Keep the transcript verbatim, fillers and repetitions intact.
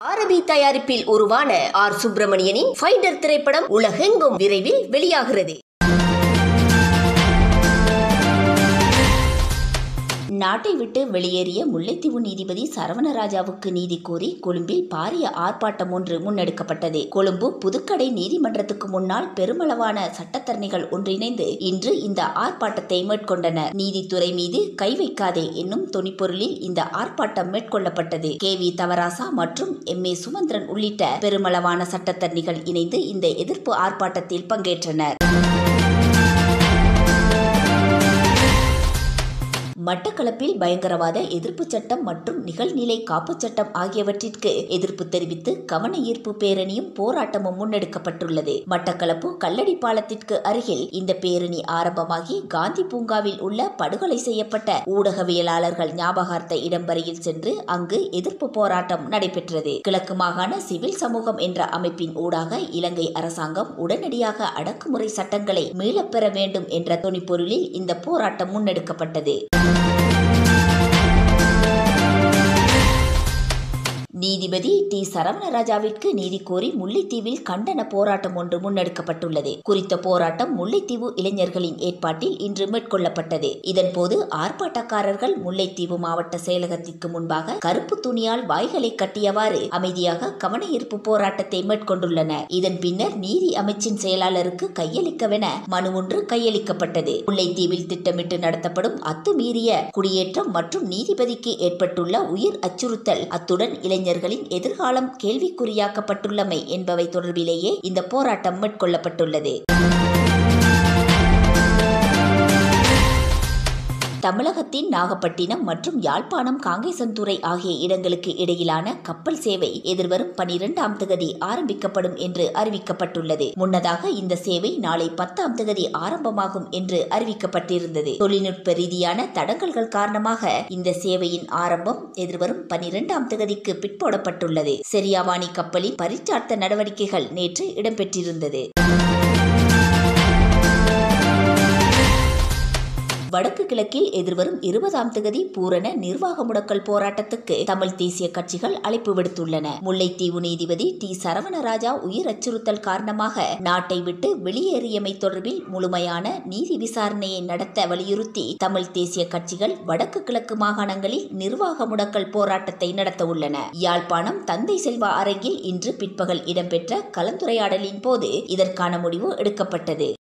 ஆரபி தயாரிப்பில் உருவான R சுப்பிரமணியனின் finder திரைப்படம் உலகெங்கும் விரைவில் வெளியாகிறது. நாட்டை விட்டு வெளியேறிய முல்லைத்தீவு நீதிபதி சரவணராஜாவுக்கு நீதி கோரி கொழும்பில் பாரிய ஆர்ப்பாட்டம் ஒன்று முன்னெடுக்கப்பட்டது. கொழும்பு புதுக்கடை நீதிமன்றத்துக்கு முன்னால் பெருமளவான சட்டத்தரணிகள் ஒன்றிணைந்து இன்று இந்த ஆர்ப்பாட்டத்தை மேற்கொண்டனர். நீதித்துறை மீது கை வைக்காதே என்னும் தொனிப்பொருளில் இந்த ஆர்ப்பாட்டம் மேற்கொள்ளப்பட்டது. கே வி தவராசா மற்றும் எம் ஏ சுமந்திரன் உள்ளிட்ட பெருமளவான சட்டத்தரணிகள் இணைந்து இந்த எதிர்ப்பு ஆர்ப்பாட்டத்தில் பங்கேற்றனர். மட்டக்களப்பில் பயங்கரவாத எதிர்ப்பு சட்டம் மற்றும் நிகழ்நிலை காப்பு சட்டம் ஆகியவற்றிற்கு எதிர்ப்பு தெரிவித்து கவன ஈர்ப்பு பேரணியும் போராட்டமும் முன்னெடுக்கப்பட்டுள்ளது. மட்டக்களப்பு கல்லடி பாலத்திற்கு அருகில் இந்த பேரணி ஆரம்பமாகி காந்தி பூங்காவில் உள்ள படுகொலை செய்யப்பட்ட ஊடகவியலாளர்கள் ஞாபகார்த்த இடம் வரையில் சென்று அங்கு எதிர்ப்பு போராட்டம் நடைபெற்றது. கிழக்கு மாகாண சிவில் சமூகம் என்ற அமைப்பின் ஊடாக இலங்கை அரசாங்கம் உடனடியாக அடக்குமுறை சட்டங்களை மீளப்பெற வேண்டும் என்ற தொனிப்பொருளில் இந்த போராட்டம் முன்னெடுக்கப்பட்டது. நீதிபதி டி சரவணராஜாவிற்கு நீதி கோரி முல்லைத்தீவில் கண்டன போராட்டம் ஒன்று முன்னெடுக்கப்பட்டுள்ளது. குறித்த போராட்டம் முல்லைத்தீவு இளைஞர்களின் ஏற்பாட்டில் இன்று மேற்கொள்ளப்பட்டது. இதன்போது ஆர்ப்பாட்டக்காரர்கள் முல்லைத்தீவு மாவட்ட செயலகத்திற்கு முன்பாக கருப்பு துணியால் வாய்களை கட்டியவாறு அமைதியாக கவன ஈர்ப்பு போராட்டத்தை மேற்கொண்டுள்ளனர். இதன் பின்னர் நீதி அமைச்சின் செயலாளருக்கு கையளிக்கவென மனு ஒன்று கையளிக்கப்பட்டது. முல்லைத்தீவில் திட்டமிட்டு நடத்தப்படும் அத்துமீறிய குடியேற்றம் மற்றும் நீதிபதிக்கு ஏற்பட்டுள்ள உயிர் அச்சுறுத்தல் அத்துடன் இளைஞர் எதிர்காலம் கேள்விக்குறியாக்கப்பட்டுள்ளமை என்பவை தொடர்பிலேயே இந்த போராட்டம் மேற்கொள்ளப்பட்டுள்ளது. தமிழகத்தின் நாகப்பட்டினம் மற்றும் யாழ்ப்பாணம் காங்கேசன்துறை ஆகிய இடங்களுக்கு இடையிலான கப்பல் சேவை எதிர்வரும் பனிரெண்டாம் தேதி ஆரம்பிக்கப்படும் என்று அறிவிக்கப்பட்டுள்ளது. முன்னதாக இந்த சேவை நாளை பத்தாம் தேதி ஆரம்பமாகும் என்று அறிவிக்கப்பட்டிருந்தது. தொழில்நுட்ப ரீதியான தடங்கல்கள் காரணமாக இந்த சேவையின் ஆரம்பம் எதிர்வரும் பனிரெண்டாம் தேதிக்கு பிற்போடப்பட்டுள்ளது. செரியாவாணி கப்பலின் பரிச்சார்த்த நடவடிக்கைகள் நேற்று இடம்பெற்றிருந்தது. வடக்கு கிழக்கில் எதிர்வரும் இருபதாம் தேதி பூரண நிர்வாக முடக்கல் போராட்டத்துக்கு தமிழ் தேசிய கட்சிகள் அழைப்பு விடுத்துள்ளன. முல்லைத்தீவு நீதிபதி டி சரவணராஜா உயிர் அச்சுறுத்தல் காரணமாக நாட்டை விட்டு வெளியேறியமை தொடர்பில் முழுமையான நீதி விசாரணையை நடத்த வலியுறுத்தி தமிழ் தேசிய கட்சிகள் வடக்கு கிழக்கு மாகாணங்களில் நிர்வாக முடக்கல் போராட்டத்தை நடத்த உள்ளன. யாழ்ப்பாணம் தந்தை செல்வா அரங்கில் இன்று பிற்பகல் இடம்பெற்ற கலந்துரையாடலின் போது இதற்கான முடிவு எடுக்கப்பட்டது.